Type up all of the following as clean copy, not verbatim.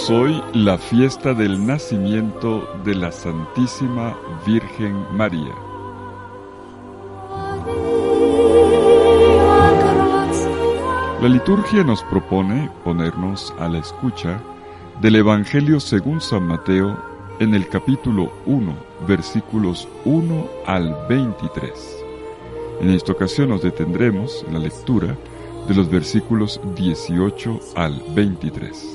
Celebramos hoy la fiesta del nacimiento de la Santísima Virgen María. La liturgia nos propone ponernos a la escucha del Evangelio según San Mateo en el capítulo 1, versículos 1 al 23. En esta ocasión nos detendremos en la lectura de los versículos 18 al 23.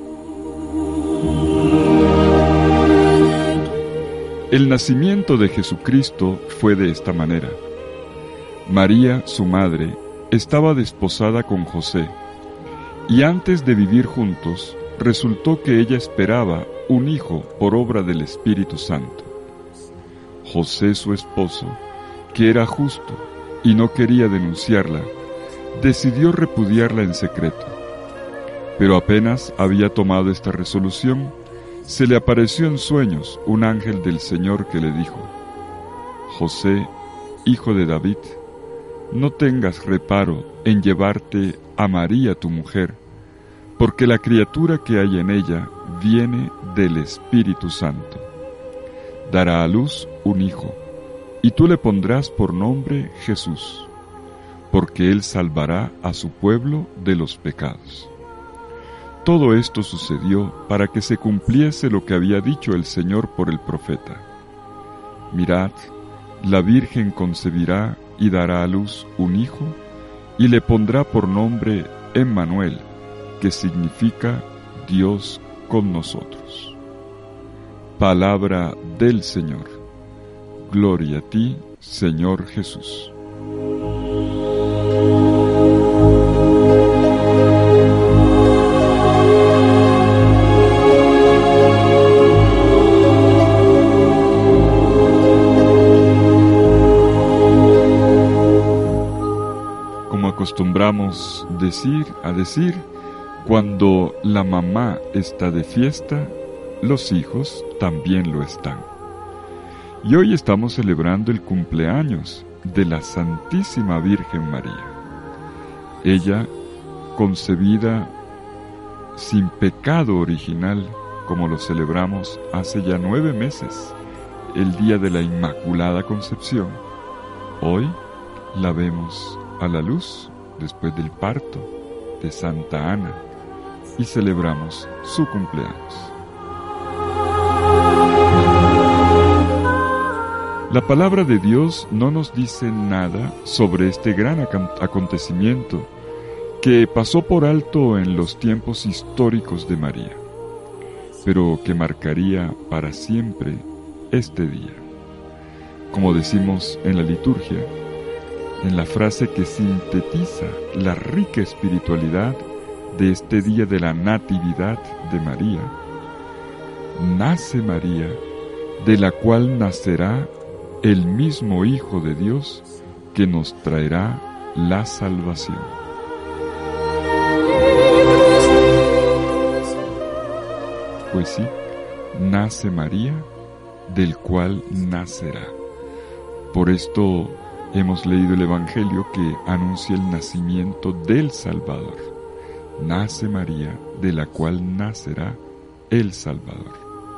El nacimiento de Jesucristo fue de esta manera. María, su madre, estaba desposada con José, y antes de vivir juntos, resultó que ella esperaba un hijo por obra del Espíritu Santo. José, su esposo, que era justo y no quería denunciarla, decidió repudiarla en secreto. Pero apenas había tomado esta resolución, se le apareció en sueños un ángel del Señor que le dijo: José, hijo de David, no tengas reparo en llevarte a María tu mujer, porque la criatura que hay en ella viene del Espíritu Santo. Dará a luz un hijo, y tú le pondrás por nombre Jesús, porque él salvará a su pueblo de los pecados. Todo esto sucedió para que se cumpliese lo que había dicho el Señor por el profeta: Mirad, la Virgen concebirá y dará a luz un hijo, y le pondrá por nombre Emmanuel, que significa Dios con nosotros. Palabra del Señor. Gloria a ti, Señor Jesús. Acostumbramos a decir, cuando la mamá está de fiesta, los hijos también lo están. Y hoy estamos celebrando el cumpleaños de la Santísima Virgen María. Ella, concebida sin pecado original, como lo celebramos hace ya 9 meses, el día de la Inmaculada Concepción, hoy la vemos a la luz después del parto de Santa Ana y celebramos su cumpleaños. La palabra de Dios no nos dice nada sobre este gran acontecimiento que pasó por alto en los tiempos históricos de María, pero que marcaría para siempre este día. Como decimos en la liturgia, en la frase que sintetiza la rica espiritualidad de este día de la Natividad de María: nace María, de la cual nacerá el mismo Hijo de Dios, que nos traerá la salvación. Pues sí, nace María, del cual nacerá. Por esto hemos leído el Evangelio que anuncia el nacimiento del Salvador. Nace María, de la cual nacerá el Salvador.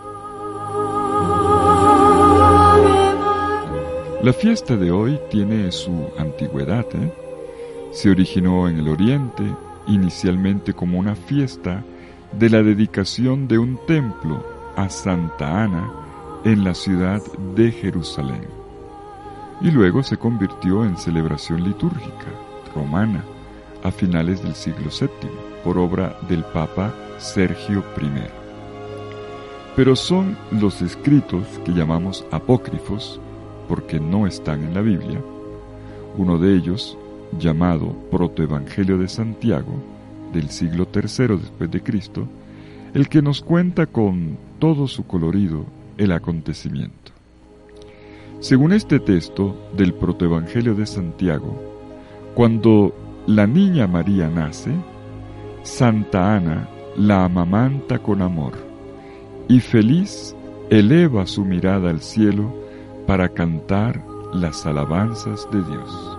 La fiesta de hoy tiene su antigüedad, Se originó en el Oriente, inicialmente como una fiesta de la dedicación de un templo a Santa Ana en la ciudad de Jerusalén. Y luego se convirtió en celebración litúrgica romana a finales del siglo VII, por obra del Papa Sergio I. Pero son los escritos que llamamos apócrifos, porque no están en la Biblia, uno de ellos, llamado Protoevangelio de Santiago, del siglo III después de Cristo, el que nos cuenta con todo su colorido el acontecimiento. Según este texto del Protoevangelio de Santiago, cuando la niña María nace, Santa Ana la amamanta con amor, y feliz eleva su mirada al cielo para cantar las alabanzas de Dios.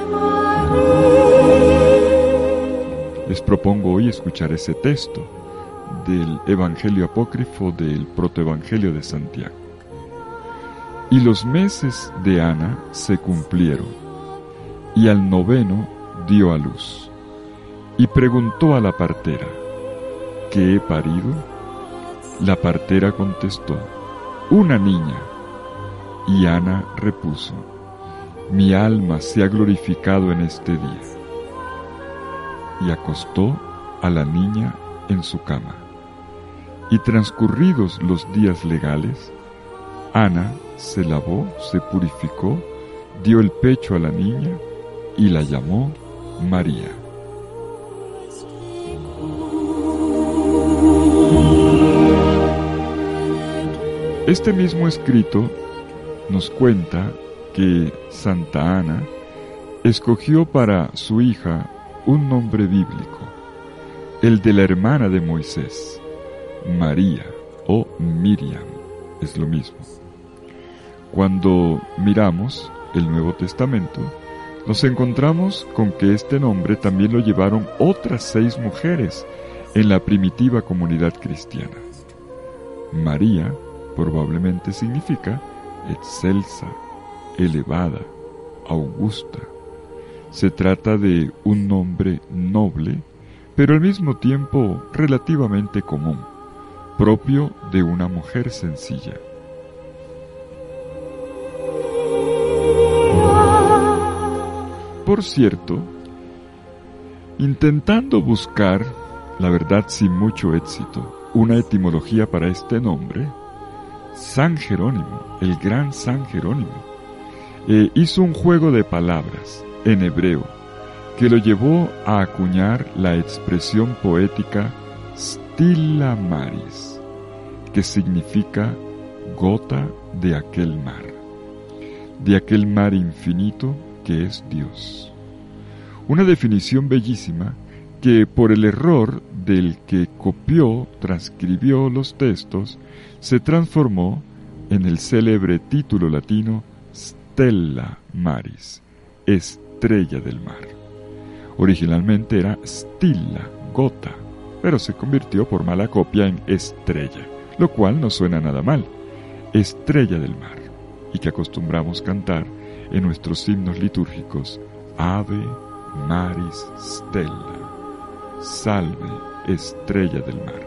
Les propongo hoy escuchar ese texto del Evangelio apócrifo del Protoevangelio de Santiago. Y los meses de Ana se cumplieron, y al 9º dio a luz, y preguntó a la partera: ¿qué he parido? La partera contestó: una niña. Y Ana repuso: mi alma se ha glorificado en este día. Y acostó a la niña en su cama. Y transcurridos los días legales, Ana se lavó, se purificó, dio el pecho a la niña y la llamó María. Este mismo escrito nos cuenta que Santa Ana escogió para su hija un nombre bíblico, el de la hermana de Moisés, María o Miriam, es lo mismo. Cuando miramos el Nuevo Testamento, nos encontramos con que este nombre también lo llevaron otras 6 mujeres en la primitiva comunidad cristiana. María probablemente significa excelsa, elevada, augusta. Se trata de un nombre noble, pero al mismo tiempo relativamente común, propio de una mujer sencilla. Por cierto, intentando buscar, la verdad sin mucho éxito, una etimología para este nombre, San Jerónimo, el gran San Jerónimo, hizo un juego de palabras en hebreo que lo llevó a acuñar la expresión poética Stilla Maris, que significa gota de aquel mar infinito que es Dios. Una definición bellísima que por el error del que copió, transcribió los textos, se transformó en el célebre título latino Stella Maris, estrella del mar. Originalmente era stilla, gota, pero se convirtió por mala copia en estrella, lo cual no suena nada mal, estrella del mar, y que acostumbramos cantar en nuestros himnos litúrgicos: Ave Maris Stella, salve estrella del mar.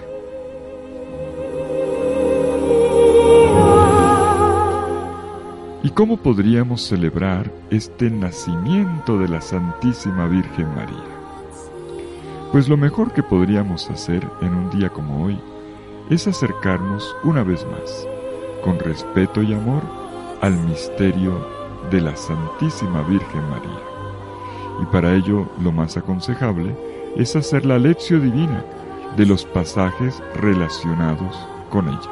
¿Y cómo podríamos celebrar este nacimiento de la Santísima Virgen María? Pues lo mejor que podríamos hacer en un día como hoy es acercarnos una vez más, con respeto y amor, al misterio de la Santísima Virgen María. Y para ello lo más aconsejable es hacer la lección divina de los pasajes relacionados con ella.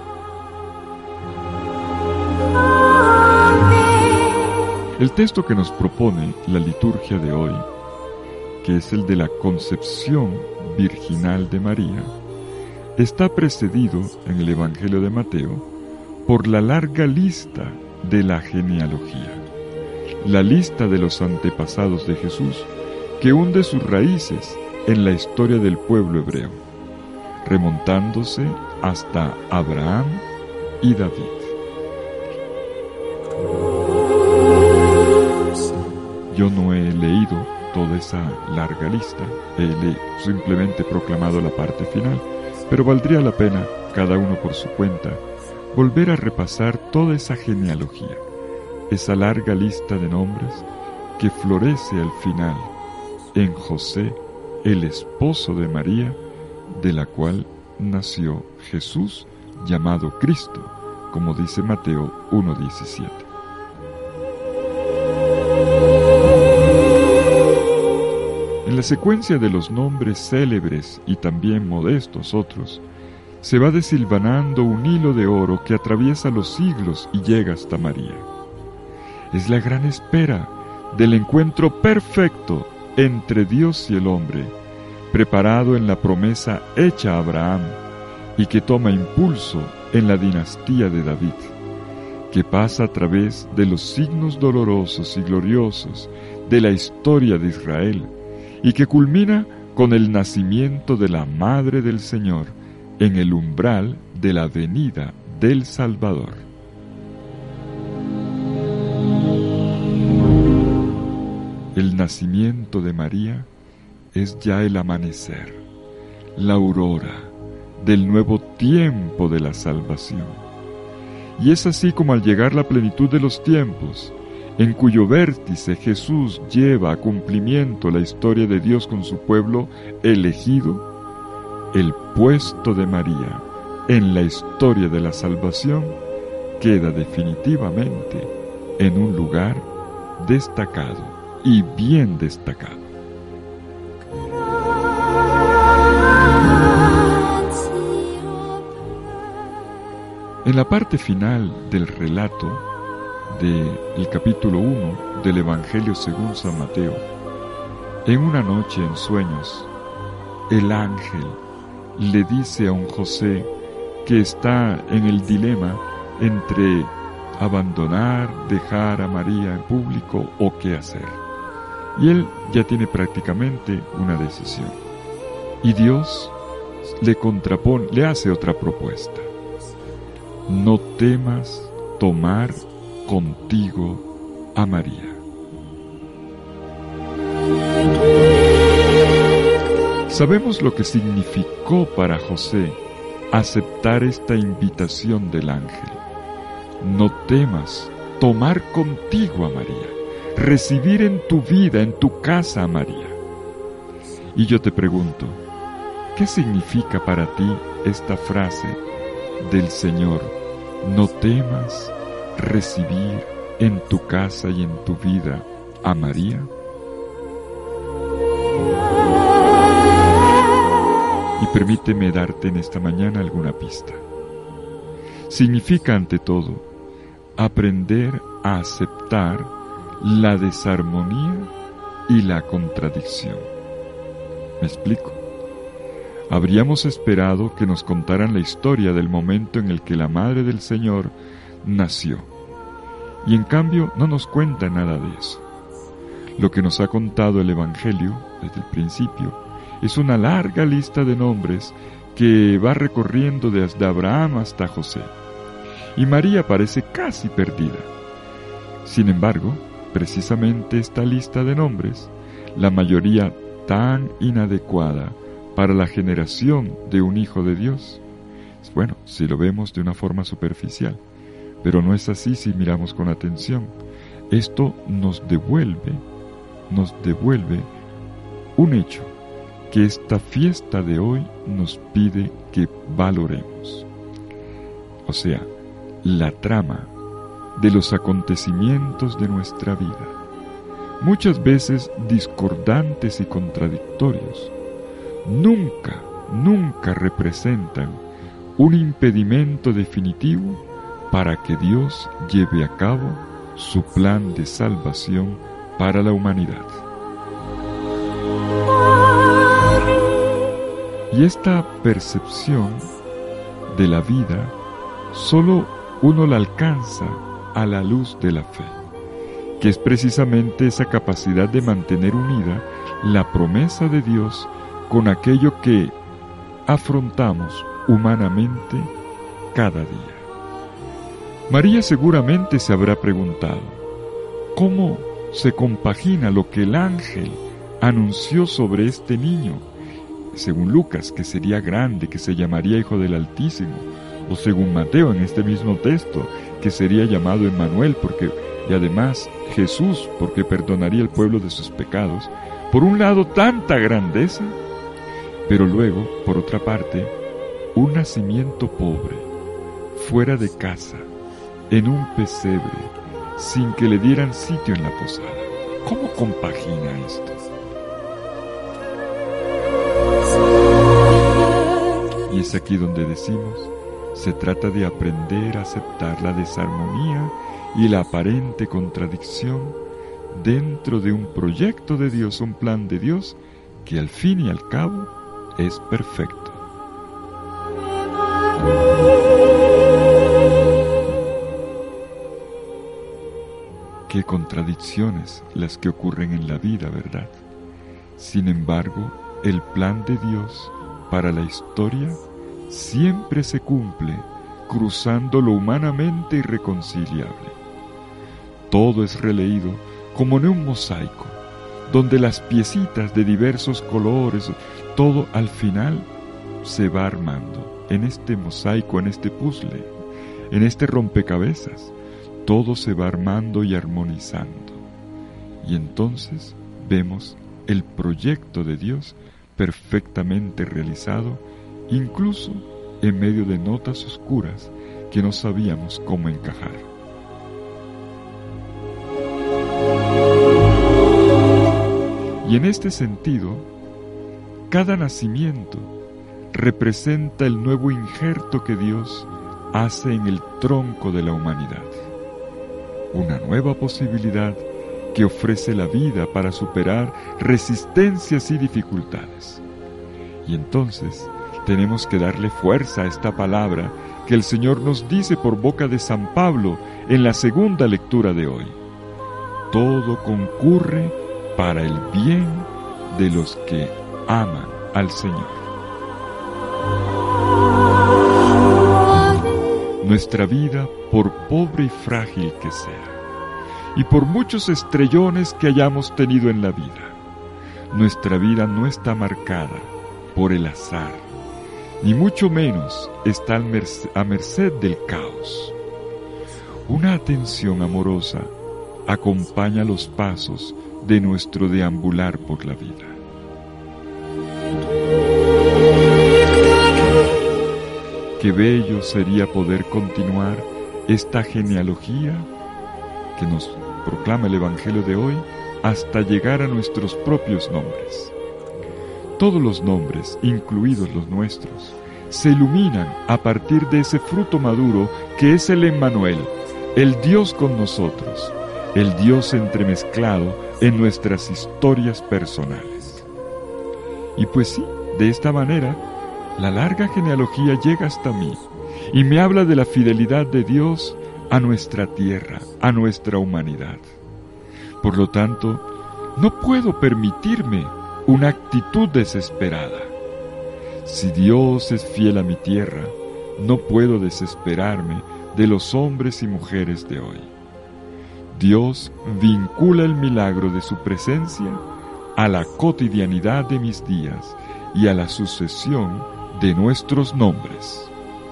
El texto que nos propone la liturgia de hoy, que es el de la concepción virginal de María, está precedido en el Evangelio de Mateo por la larga lista de la genealogía, la lista de los antepasados de Jesús, que hunde sus raíces en la historia del pueblo hebreo, remontándose hasta Abraham y David. Yo no he leído toda esa larga lista, he simplemente proclamado la parte final, pero valdría la pena, cada uno por su cuenta, volver a repasar toda esa genealogía, esa larga lista de nombres que florece al final en José, el esposo de María, de la cual nació Jesús, llamado Cristo, como dice Mateo 1:17. En la secuencia de los nombres célebres y también modestos otros, se va desilvanando un hilo de oro que atraviesa los siglos y llega hasta María. Es la gran espera del encuentro perfecto entre Dios y el hombre, preparado en la promesa hecha a Abraham y que toma impulso en la dinastía de David, que pasa a través de los signos dolorosos y gloriosos de la historia de Israel y que culmina con el nacimiento de la Madre del Señor en el umbral de la venida del Salvador. El nacimiento de María es ya el amanecer, la aurora del nuevo tiempo de la salvación. Y es así como al llegar la plenitud de los tiempos, en cuyo vértice Jesús lleva a cumplimiento la historia de Dios con su pueblo elegido, el puesto de María en la historia de la salvación queda definitivamente en un lugar destacado y bien destacado. En la parte final del relato del capítulo 1 del Evangelio según San Mateo, en una noche en sueños, el ángel le dice a un José que está en el dilema entre abandonar, dejar a María en público o qué hacer. Y él ya tiene prácticamente una decisión. Y Dios le hace otra propuesta. No temas tomar contigo a María. Sabemos lo que significó para José aceptar esta invitación del ángel. No temas tomar contigo a María, recibir en tu vida, en tu casa a María. Y yo te pregunto, ¿qué significa para ti esta frase del Señor? No temas recibir en tu casa y en tu vida a María. Y permíteme darte en esta mañana alguna pista. Significa ante todo aprender a aceptar la desarmonía y la contradicción. ¿Me explico? Habríamos esperado que nos contaran la historia del momento en el que la Madre del Señor nació. Y en cambio no nos cuenta nada de eso. Lo que nos ha contado el Evangelio desde el principio es una larga lista de nombres que va recorriendo desde Abraham hasta José. Y María parece casi perdida. Sin embargo, precisamente esta lista de nombres, la mayoría tan inadecuada para la generación de un hijo de Dios. Bueno, si lo vemos de una forma superficial, pero no es así si miramos con atención. Esto nos devuelve un hecho que esta fiesta de hoy nos pide que valoremos. O sea, la trama de los acontecimientos de nuestra vida, muchas veces discordantes y contradictorios, nunca representan un impedimento definitivo para que Dios lleve a cabo su plan de salvación para la humanidad. Y esta percepción de la vida solo uno la alcanza a la luz de la fe, que es precisamente esa capacidad de mantener unida la promesa de Dios con aquello que afrontamos humanamente cada día. María seguramente se habrá preguntado, ¿cómo se compagina lo que el ángel anunció sobre este niño? Según Lucas, que sería grande, que se llamaría Hijo del Altísimo, o según Mateo en este mismo texto, que sería llamado Emmanuel, y además Jesús, porque perdonaría al pueblo de sus pecados. Por un lado, tanta grandeza, pero luego, por otra parte, un nacimiento pobre, fuera de casa, en un pesebre, sin que le dieran sitio en la posada. ¿Cómo compagina esto? Y es aquí donde decimos, se trata de aprender a aceptar la desarmonía y la aparente contradicción dentro de un proyecto de Dios, un plan de Dios, que al fin y al cabo es perfecto. Qué contradicciones las que ocurren en la vida, ¿verdad? Sin embargo, el plan de Dios para la historia siempre se cumple cruzando lo humanamente irreconciliable. Todo es releído como en un mosaico, donde las piecitas de diversos colores, todo al final se va armando. En este mosaico, en este puzzle, en este rompecabezas, todo se va armando y armonizando. Y entonces vemos el proyecto de Dios perfectamente realizado, incluso en medio de notas oscuras que no sabíamos cómo encajar. Y en este sentido, cada nacimiento representa el nuevo injerto que Dios hace en el tronco de la humanidad, una nueva posibilidad que ofrece la vida para superar resistencias y dificultades. Y entonces tenemos que darle fuerza a esta palabra que el Señor nos dice por boca de San Pablo en la segunda lectura de hoy. Todo concurre para el bien de los que aman al Señor. Nuestra vida, por pobre y frágil que sea, y por muchos estrellones que hayamos tenido en la vida, nuestra vida no está marcada por el azar, ni mucho menos está a merced del caos. Una atención amorosa acompaña los pasos de nuestro deambular por la vida. Qué bello sería poder continuar esta genealogía que nos proclama el Evangelio de hoy hasta llegar a nuestros propios nombres. Todos los nombres, incluidos los nuestros, se iluminan a partir de ese fruto maduro que es el Emmanuel, el Dios con nosotros, el Dios entremezclado en nuestras historias personales. Y pues sí, de esta manera, la larga genealogía llega hasta mí y me habla de la fidelidad de Dios a nuestra tierra, a nuestra humanidad. Por lo tanto, no puedo permitirme una actitud desesperada. Si Dios es fiel a mi tierra, no puedo desesperarme de los hombres y mujeres de hoy. Dios vincula el milagro de su presencia a la cotidianidad de mis días y a la sucesión de nuestros nombres.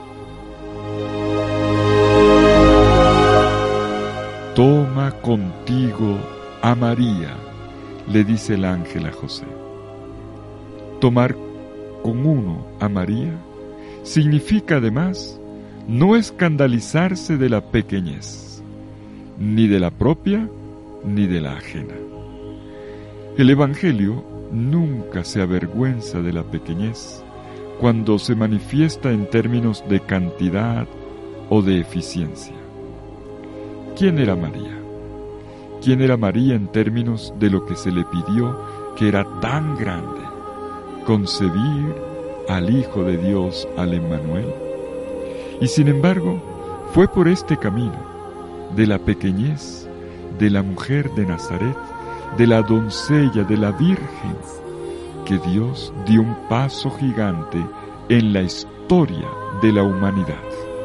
Toma contigo a María, le dice el ángel a José. Tomar con uno a María significa además no escandalizarse de la pequeñez, ni de la propia ni de la ajena. El Evangelio nunca se avergüenza de la pequeñez cuando se manifiesta en términos de cantidad o de eficiencia. ¿Quién era María? ¿Quién era María en términos de lo que se le pidió, que era tan grande? Concebir al Hijo de Dios, al Emmanuel. Y sin embargo, fue por este camino, de la pequeñez, de la mujer de Nazaret, de la doncella, de la Virgen, que Dios dio un paso gigante en la historia de la humanidad.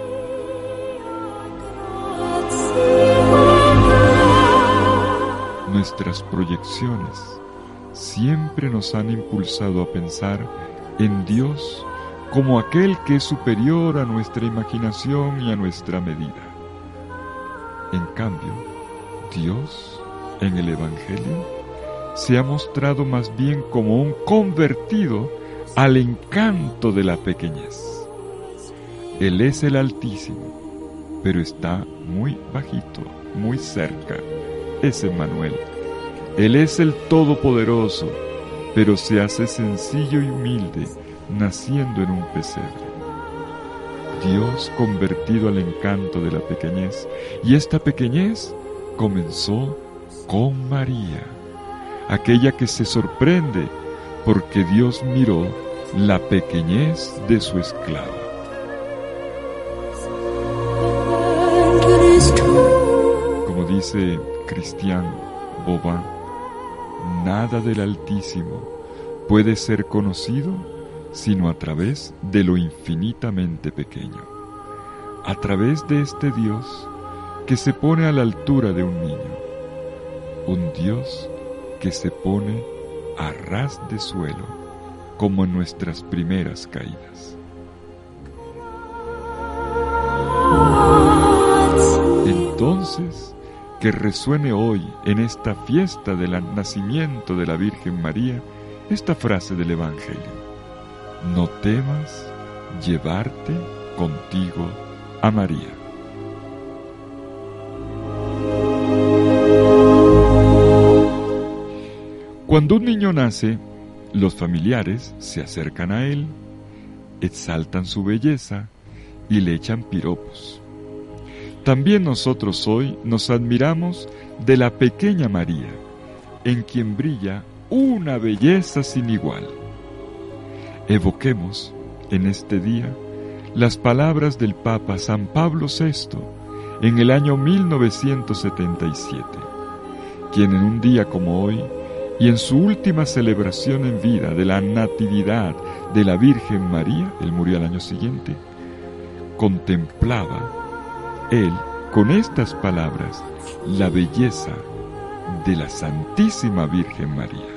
Nuestras proyecciones siempre nos han impulsado a pensar en Dios como aquel que es superior a nuestra imaginación y a nuestra medida. En cambio, Dios, en el Evangelio, se ha mostrado más bien como un convertido al encanto de la pequeñez. Él es el Altísimo, pero está muy bajito, muy cerca. Es Emmanuel. Él es el Todopoderoso, pero se hace sencillo y humilde, naciendo en un pesebre. Dios convertido al encanto de la pequeñez, y esta pequeñez comenzó con María, aquella que se sorprende porque Dios miró la pequeñez de su esclava. Como dice Christian Bobin, nada del Altísimo puede ser conocido sino a través de lo infinitamente pequeño, a través de este Dios que se pone a la altura de un niño, un Dios que se pone a ras de suelo, como en nuestras primeras caídas. Entonces, que resuene hoy en esta fiesta del nacimiento de la Virgen María esta frase del Evangelio: no temas llevarte contigo a María. Cuando un niño nace, los familiares se acercan a él, exaltan su belleza y le echan piropos. También nosotros hoy nos admiramos de la pequeña María, en quien brilla una belleza sin igual. Evoquemos en este día las palabras del Papa San Pablo VI en el año 1977, quien en un día como hoy y en su última celebración en vida de la Natividad de la Virgen María, él murió al año siguiente, contemplaba él con estas palabras la belleza de la Santísima Virgen María.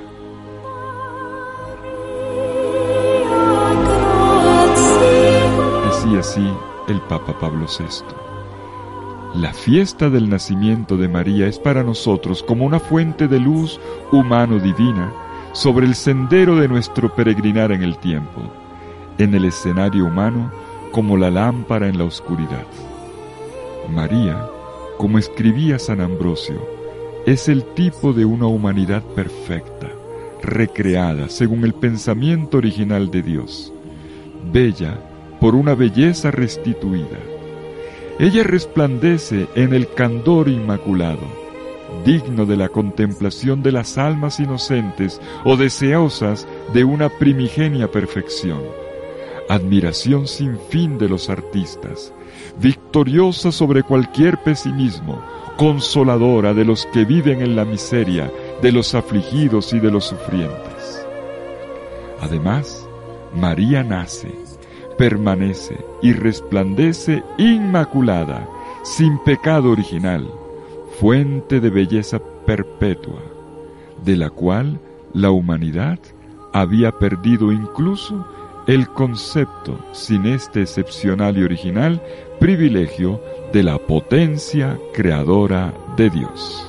Decía así el Papa Pablo VI: la fiesta del nacimiento de María es para nosotros como una fuente de luz humano-divina sobre el sendero de nuestro peregrinar en el tiempo, en el escenario humano como la lámpara en la oscuridad. María, como escribía San Ambrosio, es el tipo de una humanidad perfecta, recreada según el pensamiento original de Dios, bella por una belleza restituida. Ella resplandece en el candor inmaculado, digno de la contemplación de las almas inocentes o deseosas de una primigenia perfección, admiración sin fin de los artistas, victoriosa sobre cualquier pesimismo, consoladora de los que viven en la miseria, de los afligidos y de los sufrientes. Además, María nace, permanece y resplandece inmaculada, sin pecado original, fuente de belleza perpetua, de la cual la humanidad había perdido incluso el concepto, sin este excepcional y original privilegio de la potencia creadora de Dios.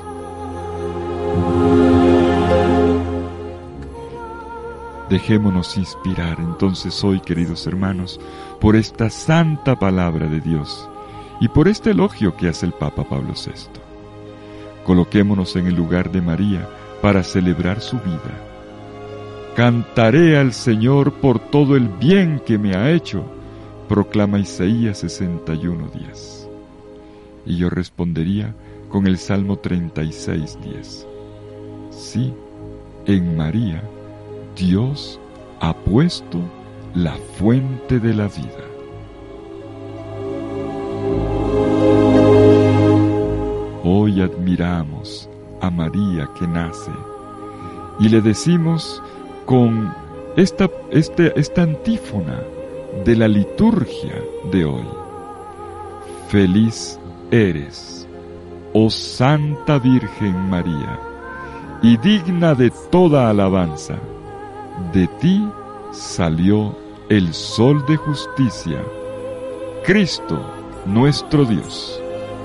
Dejémonos inspirar entonces hoy, queridos hermanos, por esta santa palabra de Dios y por este elogio que hace el Papa Pablo VI. Coloquémonos en el lugar de María para celebrar su vida. Cantaré al Señor por todo el bien que me ha hecho, proclama Isaías 61:10. Y yo respondería con el Salmo 36:10. Sí, en María Dios ha puesto la fuente de la vida. Hoy admiramos a María que nace y le decimos con esta antífona de la liturgia de hoy: feliz eres, oh Santa Virgen María, y digna de toda alabanza. De ti salió el sol de justicia, Cristo nuestro Dios.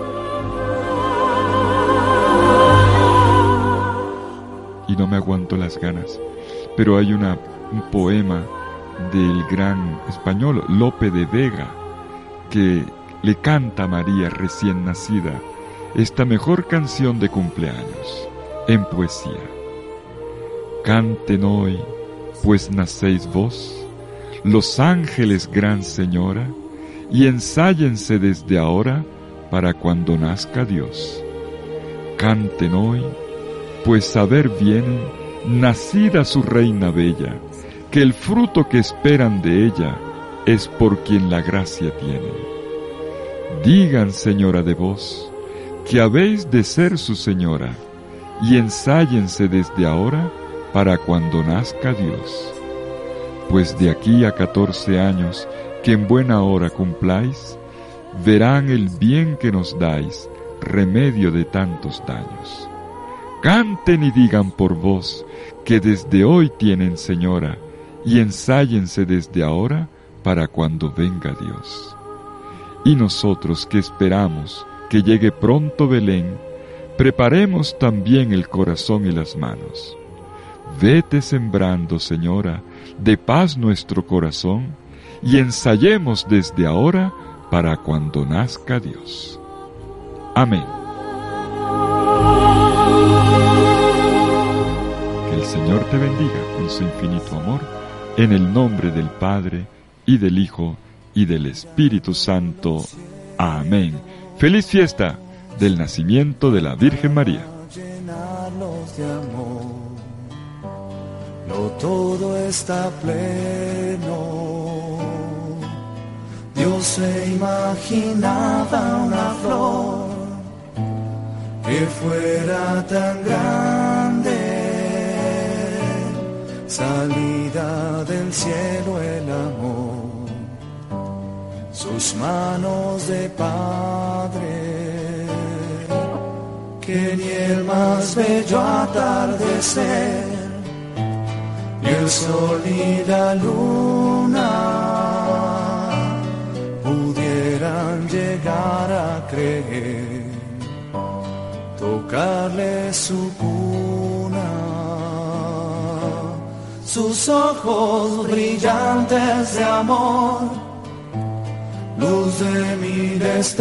Y no me aguanto las ganas, pero hay un poema del gran español Lope de Vega que le canta a María recién nacida esta mejor canción de cumpleaños en poesía. Canten hoy, pues nacéis vos, los ángeles, gran señora, y ensáyense desde ahora para cuando nazca Dios. Canten hoy, pues saber vienen, nacida su reina bella, que el fruto que esperan de ella es por quien la gracia tiene. Digan, señora de vos, que habéis de ser su señora, y ensáyense desde ahora para cuando nazca Dios. pues de aquí a 14 años, que en buena hora cumpláis, verán el bien que nos dais, remedio de tantos daños. Canten y digan por vos, que desde hoy tienen señora, y ensállense desde ahora, para cuando venga Dios. Y nosotros que esperamos que llegue pronto Belén, preparemos también el corazón y las manos. Vete sembrando, Señora, de paz nuestro corazón, y ensayemos desde ahora para cuando nazca Dios. Amén. Que el Señor te bendiga con su infinito amor, en el nombre del Padre, y del Hijo, y del Espíritu Santo. Amén. ¡Feliz fiesta del nacimiento de la Virgen María! No todo está pleno. Dios se imaginaba una flor que fuera tan grande, salida del cielo el amor, sus manos de Padre, que ni el más bello atardecer, y el sol y la luna pudieran llegar a creer, tocarle su cuna, sus ojos brillantes de amor, luz de 1000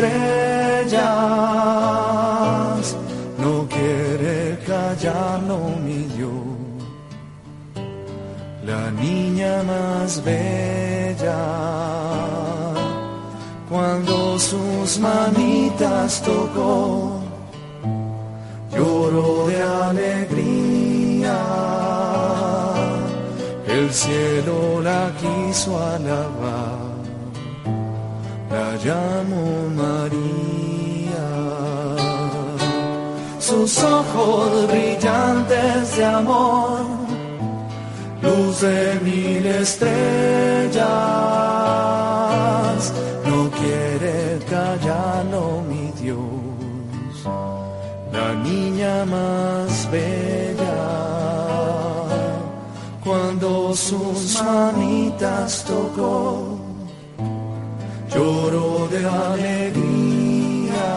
estrellas, no quiere callarlo mi Dios. La niña más bella, cuando sus manitas tocó, lloró de alegría, el cielo la quiso alabar, la llamó María. Sus ojos brillantes de amor, luz de 1000 estrellas, no quiere callarlo mi Dios. La niña más bella, cuando sus manitas tocó, lloró de alegría,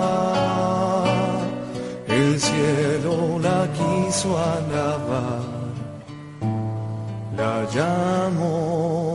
el cielo la quiso alabar, la llamó